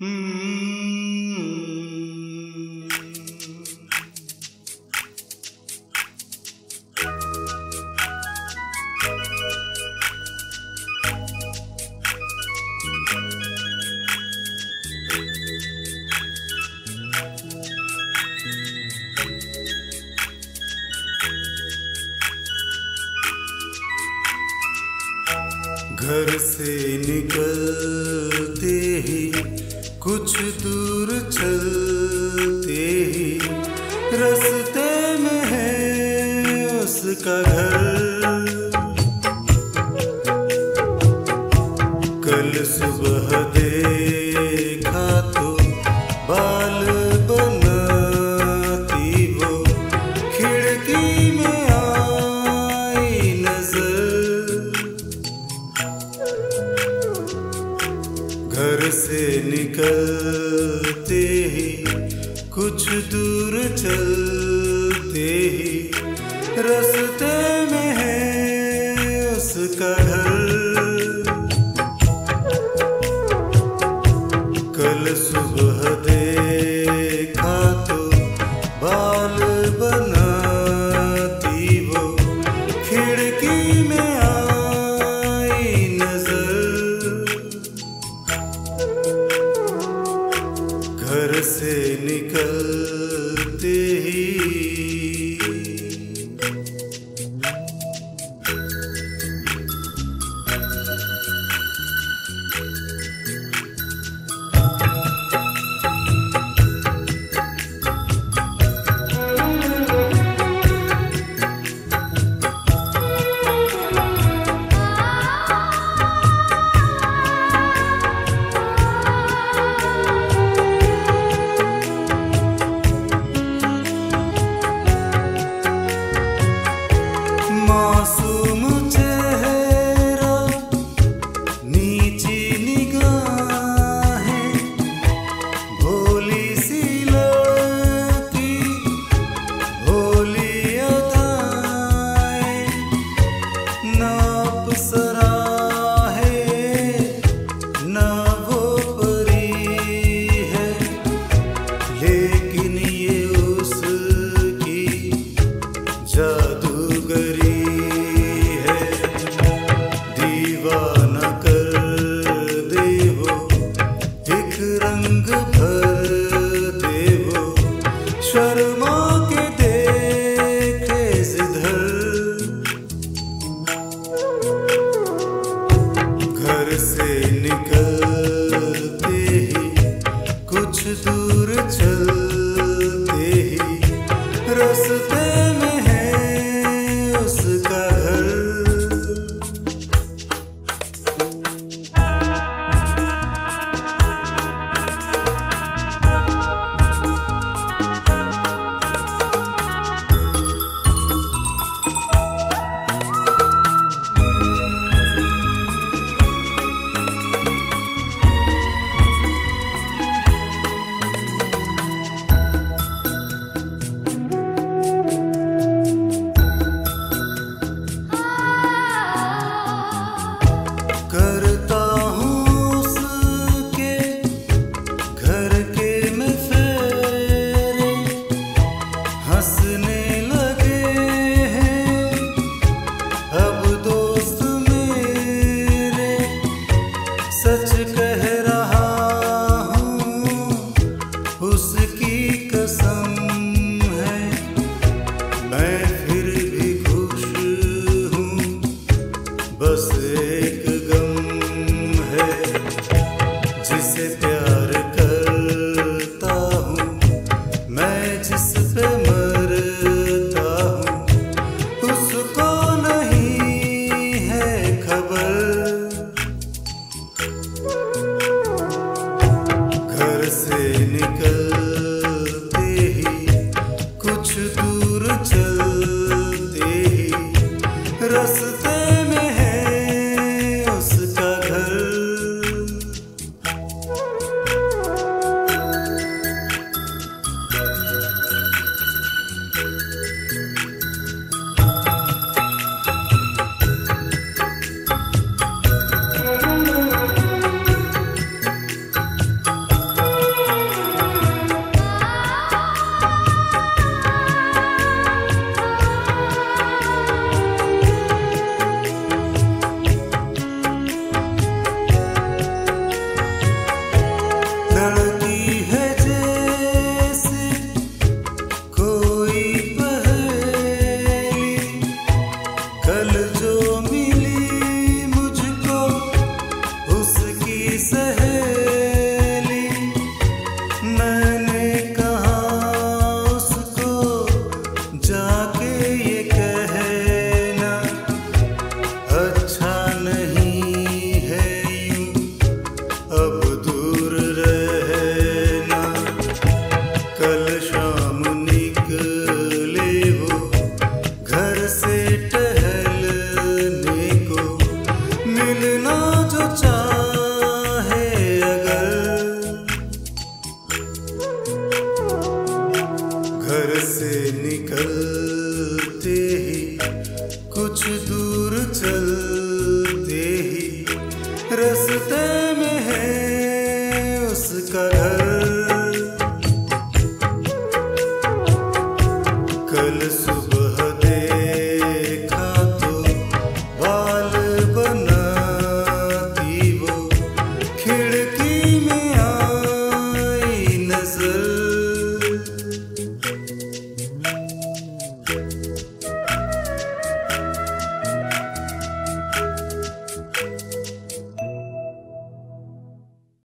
घर से निकलते ही कुछ दूर चलते ही रास्ते में है उसका घर। कल सुबह देखा तो बाल बनाती वो खिड़की में आई नजर। घर से निकलते ही कुछ दूर चलते ही रास्ते में है उसका घर। कल सुबह देखा तो बाल बनाती वो खिड़की में आई नजर। घर से निकलते ही मासूम चेहरा नीची निगाहें भोली सी लड़की भोली अदाएं ना अप्सरा है ना वो परी है लेकिन ये उसकी जादूगरी दीवाना कर दे वो एक रंग भर दे वो शर्मा के देखे जिधर। घर से निकलते ही कुछ दूर चलते ही रास्ते में है उसका घर। उसका घर